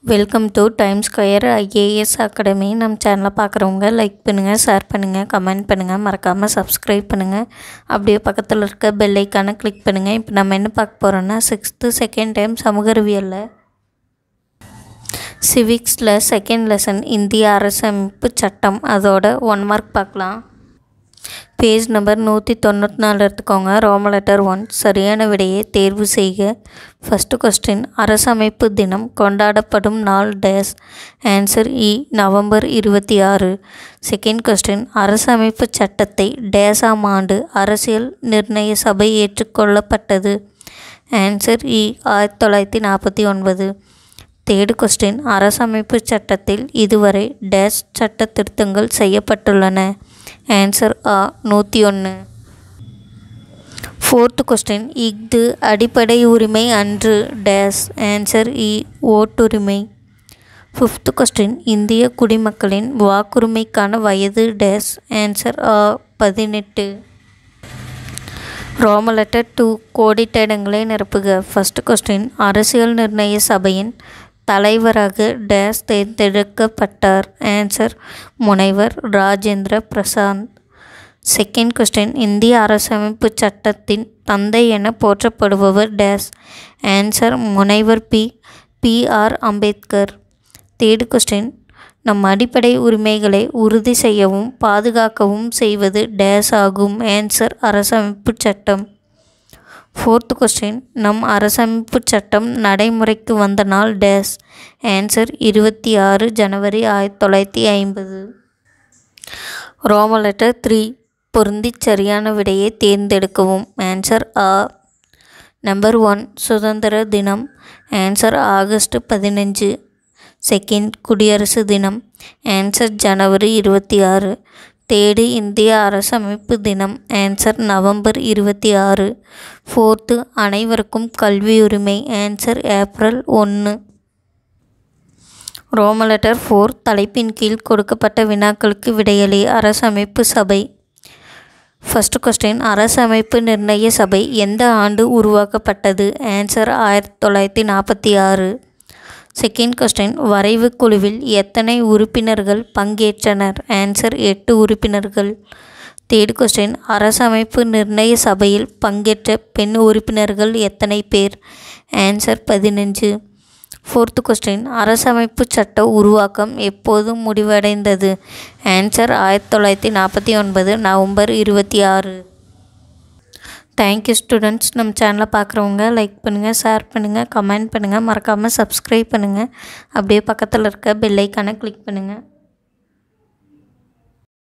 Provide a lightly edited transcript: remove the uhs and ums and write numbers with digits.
Welcome to Time Square IAS Academy. நம்ம சேனலை பார்க்குறவங்க லைக் பண்ணுங்கள், ஷேர் பண்ணுங்கள், கமெண்ட் பண்ணுங்கள், மறக்காமல் சப்ஸ்கிரைப் பண்ணுங்கள். அப்படியே பக்கத்தில் இருக்க பெல் ஐக்கானை கிளிக் பண்ணுங்கள். இப்போ நம்ம என்ன பார்க்க போகிறோன்னா 6th செகண்ட் டைம் சமூக அறிவியலில் சிவிக்ஸில் செகண்ட் லெசன் இந்திய அரசமைப்பு சட்டம், அதோட 1 மார்க் பார்க்கலாம். பேஜ் நம்பர் 194 எடுத்துக்கோங்க. Roman letter 1. சரியான விடையை தேர்வு செய்க. ஃபஸ்ட்டு கொஸ்டின், அரசமைப்பு தினம் கொண்டாடப்படும் நாள் டேஸ். ஆன்சர் இ, நவம்பர் 26. செகண்ட் கொஸ்டின், அரசமைப்பு சட்டத்தை டேஸாம் ஆண்டு அரசியல் நிர்ணய சபை ஏற்றுக்கொள்ளப்பட்டது. ஆன்சர் இ, 1949. தேர்டு கொஸ்டின், அரசமைப்பு சட்டத்தில் இதுவரை டேஸ் சட்ட திருத்தங்கள் செய்யப்பட்டுள்ளன. ஆன்சர் ஆ, 101. ஃபோர்த்து கொஸ்டின், இஃது அடிப்படை உரிமை அன்று டேஸ். ஆன்சர் இ, ஓட்டுரிமை. ஃபிஃப்த்து கொஸ்டின், இந்திய குடிமக்களின் வாக்குரிமைக்கான வயது டேஸ். ஆன்சர் ஆ, 18. Roman letter 2. கோடிட்ட இடங்களை நிரப்புக. ஃபஸ்ட்டு கொஸ்டின், அரசியல் நிர்ணய சபையின் தலைவராக டேஸ் தேர்ந்தெடுக்கப்பட்டார். ஆன்சர் முனைவர் ராஜேந்திர பிரசாத். செகண்ட் கொஸ்டின், இந்திய அரசமைப்பு சட்டத்தின் தந்தை என போற்றப்படுபவர் டேஸ். ஆன்சர் முனைவர் பி.ஆர். அம்பேத்கர். தேர்டு கொஸ்டின், நம் அடிப்படை உரிமைகளை உறுதி செய்யவும் பாதுகாக்கவும் செய்வது டேஸ் ஆகும். ஆன்சர் அரசமைப்பு சட்டம். ஃபோர்த்து கொஸ்டின், நம் அரசமைப்பு சட்டம் நடைமுறைக்கு வந்த நாள் டேஸ். ஆன்சர் 26 ஜனவரி 1950. Roman letter 3. பொருந்தி சரியான விடையை தேர்ந்தெடுக்கவும். ஆன்சர் ஆ. நம்பர் 1, சுதந்திர தினம். Answer August 15. செகண்ட், குடியரசு தினம். ஆன்சர் ஜனவரி 26. தேர்டு, இந்திய அரசமைப்பு தினம். Answer November 26. ஃபோர்த்து, அனைவருக்கும் கல்வி உரிமை. Answer April 1. Roman letter 4. தலைப்பின் கீழ் கொடுக்கப்பட்ட வினாக்களுக்கு விடையளி. அரசமைப்பு சபை. ஃபஸ்ட்டு கொஸ்டின், அரசமைப்பு நிர்ணய சபை எந்த ஆண்டு உருவாக்கப்பட்டது. ஆன்சர் 1946. செகண்ட் கொஸ்டின், வரைவு குழுவில் எத்தனை உறுப்பினர்கள் பங்கேற்றனர். ஆன்சர் 8 உறுப்பினர்கள். தேர்ட் கொஸ்டின், அரசமைப்பு நிர்ணய சபையில் பங்கேற்ற பெண் உறுப்பினர்கள் எத்தனை பேர். ஆன்சர் 15. ஃபோர்த்து கொஸ்டின், அரசமைப்பு சட்ட உருவாக்கம் எப்போது முடிவடைந்தது. Answer 1949 November 26. Thank you students. நம்ம சேனலை பார்க்குறவங்க லைக் பண்ணுங்கள், ஷேர் பண்ணுங்கள், கமெண்ட் பண்ணுங்கள், மறக்காமல் சப்ஸ்கிரைப் பண்ணுங்கள். அப்படியே பக்கத்தில் இருக்க பெல் ஐக்கானை கிளிக் பண்ணுங்கள்.